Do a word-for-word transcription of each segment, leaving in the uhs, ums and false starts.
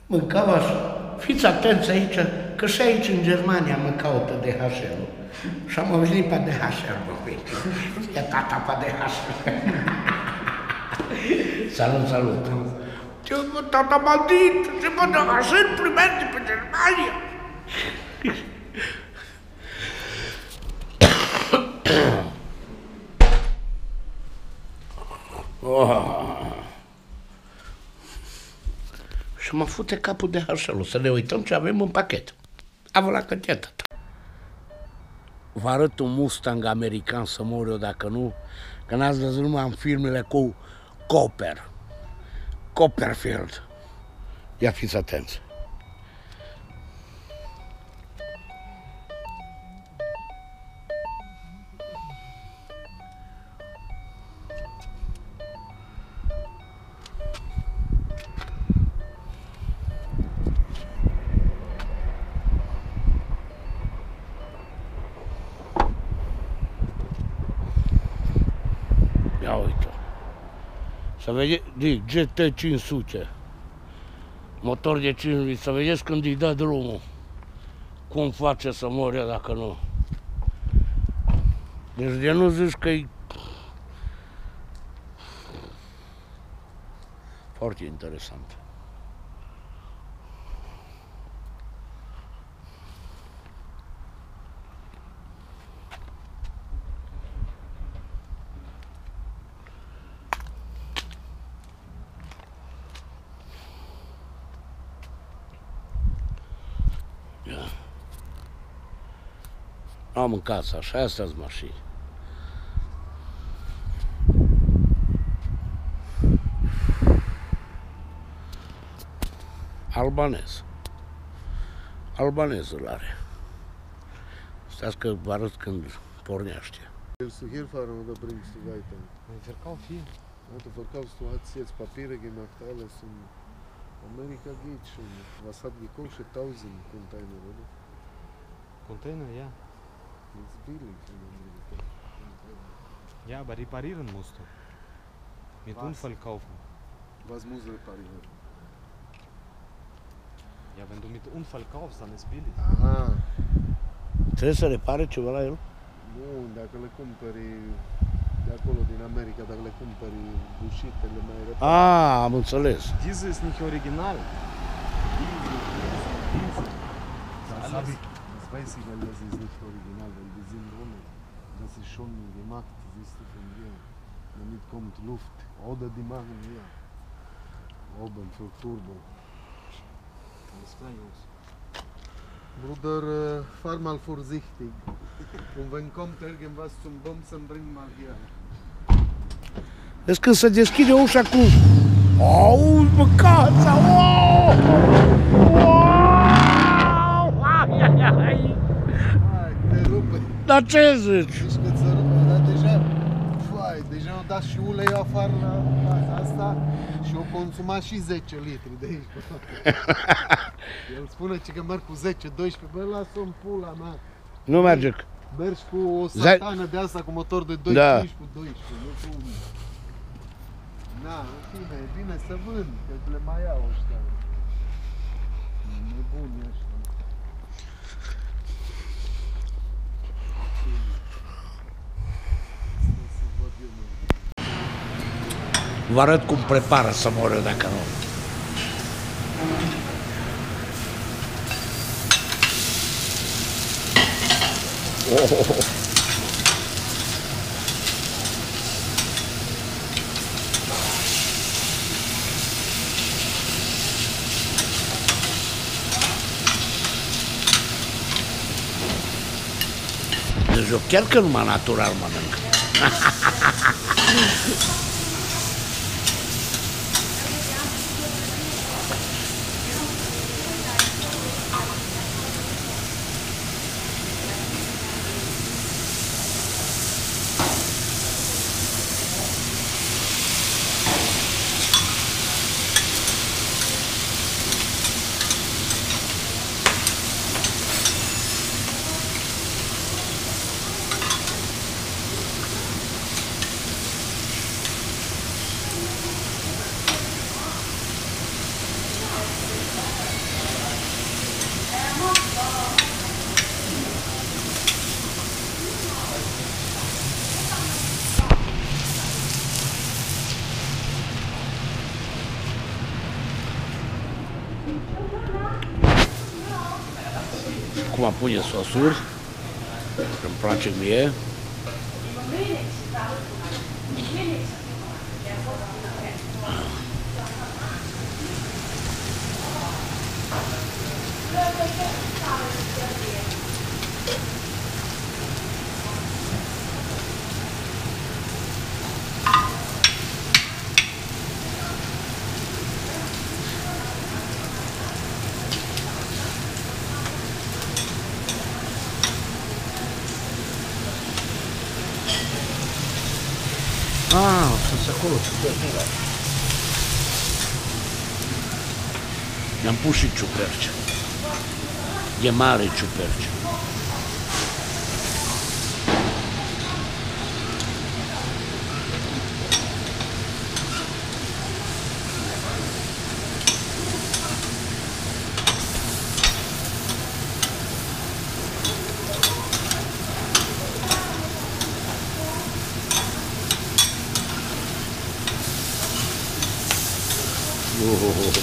Mâncau așa. Fiți atenți aici, că și aici în Germania mă caută D H L-ul. Și am venit pe D H L, mă uite. E tata pe D H L. Salut, salut. Ce, mă, tata m-a dit, ce mă, D H L primește pe Germania. Oh. Și mă fute capul de H L-ul, să ne uităm ce avem în pachet. Avă la cătetă. Vă arăt un Mustang american să mor eu dacă nu, că n-ați văzut numai în filmele cu Copper. Copperfield. Ia fiți atenți. Ia uite. Să vedeți, G T cinci sute. Motor de cinci mii, să vedeți când îi dă drumul. Cum face să moare dacă nu. Deci de nu zici că-i foarte interesant. Am în casă, așa, astea-s mașini. Albanez. Albanezul are. Stați că vă arăt când pornește. Så herfaren da bringst du weiter. Men verkauf hier. Ja, du verkaufst, du hast jetzt Papiere gemacht, alles und Amerika geht schon. Was hat gekostet? tausend Container, oder? Container, ja. Das ist billig in Amerika. Ja, aber reparieren musst du. Mit Was? Unfall kaufen. Was muss reparieren? Ja, wenn du mit Unfall kaufst, dann ist billig. Aha. Trebuie să repare ceva la el? Nu, dacă le cumpări de acolo din America, dacă le cumpări bușitele mai repede. Ah, am înțeles. Diese ist nicht original. Das hab ich, das weiß ich, weil das ist nicht original, weil die sind ohne. Das ist schon gemacht, siehst du von hier. Damit kommt Luft. Oder die machen hier. Oben für Turbo. Alles klar, Jungs. Bruder, äh, fahr mal vorsichtig. Und wenn kommt irgendwas zum Bumsen, bring mal hier. Deci când se deschide ușa cu... Auzi, mă, casa! Wow! Wow! Ai, ai, ai! Hai, te rupe. Dar ce zici? Zici că ți rupe, dar deja... Fai, deja au dat și uleiul afară la faza asta și au consumat și zece litri de aici. El spune că merg cu zece doisprezece, bă, lasă-mi pula mea. Nu merge. Mergi cu o satană de asta cu motor de doisprezece cu doisprezece, nu cu... Na, în fine, e bine să vând, că le mai iau ăștia. Nebuni ăștia. Vă arăt cum prepară să moră dacă nu. Oh. Deci eu chiar că numai natural mănânc. Acum pune sosuri, îmi place mie. Ah, sunt acolo. I-am pus și ciuperci. E mare ciuperci. Oh.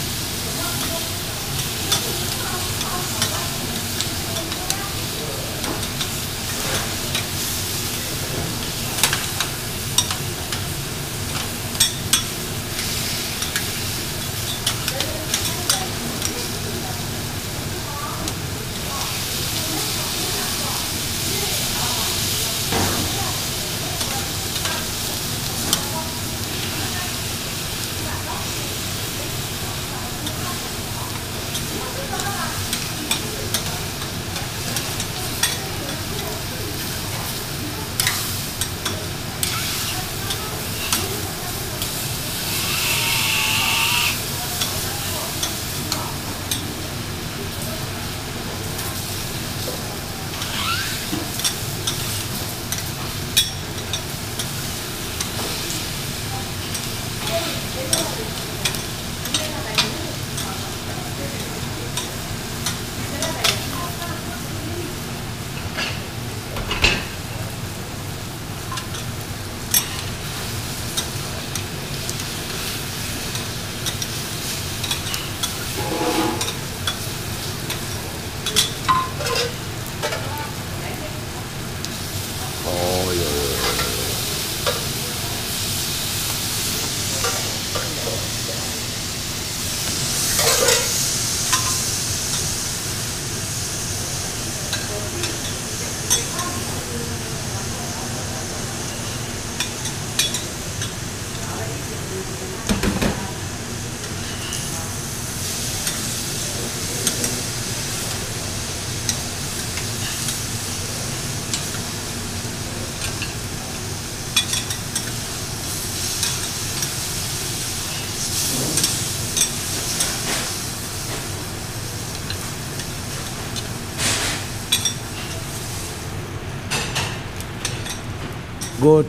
Good.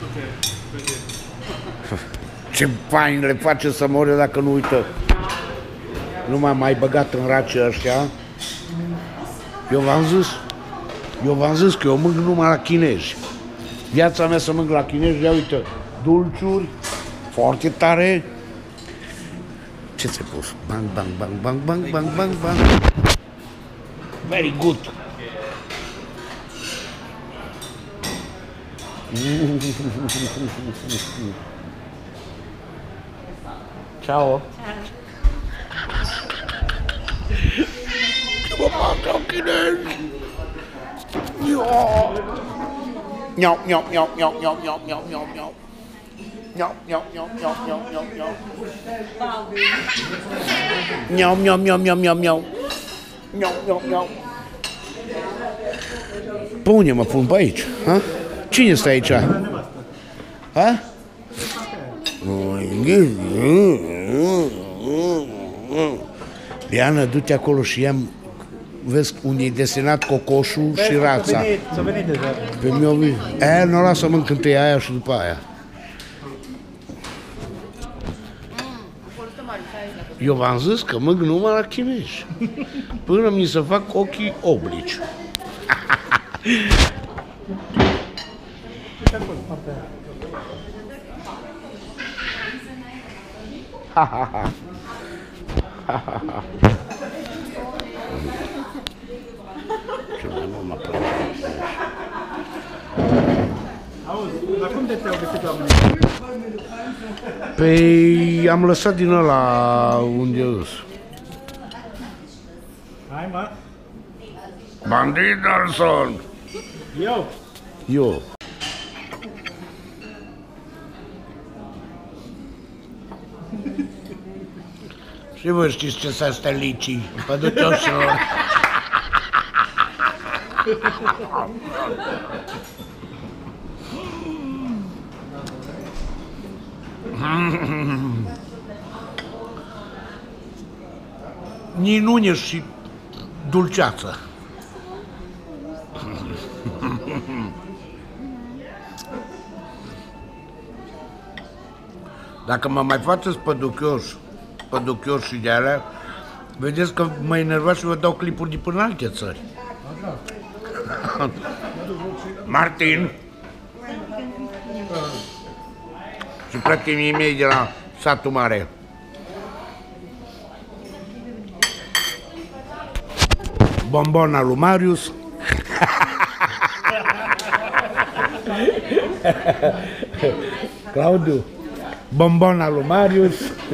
Ce fain le face să moare dacă nu uită. Nu m-am mai băgat în race ăștia. Eu v-am zis, eu v-am zis că eu mânc numai la chinezi. Viața mea să mânc la chinezi, ia uite, dulciuri, foarte tare. Ce ți-ai pus? Bang, bang, bang, bang, bang, bang, bang, bang. Very good. Ciao. Mă fac la chinezi. Nhau, nhau, nhau, nhau, nhau, nhau, nhau, nhau, nhau. Nhau, nhau, nhau, nhau, nhau, nhau, nhau. Nhau, nhau, nhau, nhau, nhau, nhau. Nhau, nhau, nhau. Pe unde mă pun? Pe aici? Ha? Cine stă aici? Ha? Diana, du-te acolo și ia-mi, vezi unde e desenat cocoșul și rața. S-a venit deja. Pe mine o vine. Aia nu o lasă mânc întâi aia și după aia. Eu v-am zis că mânc numai la chinezi. Până mi se fac ochii oblici. Ha, ha, ha. Ce nu mă place. Auzi, dar cum de te-au găsit oamenii? Păi am lăsat din ăla unde îs. Hai, mă. Bandit Nelson! Eu. Eu. Și voi știți ce s-a stălicii, păducioșilor. Ninune și dulceață. Dacă mă mai faceți păduchioș, păduchioș și de alea, vedeți că mă enervați și vă dau clipuri de până în alte țări. Martin! Și prietenii mei de la satul mare. Bombona lui Marius. Claudiu, bombona lui Marius.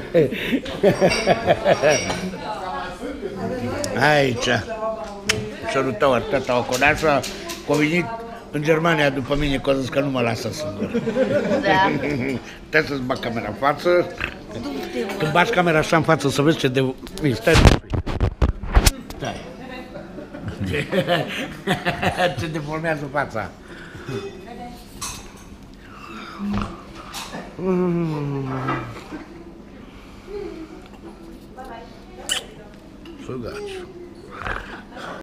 Aici. Șorul tău, tata Oconașa, a venit în Germania după mine, că a zis că nu mă lasă singur. Da. Trebuie să-ți bag camera în față. Când bagi camera așa în față, să vezi ce de... Stai. Stai. Ce deformează fața. Sugaci.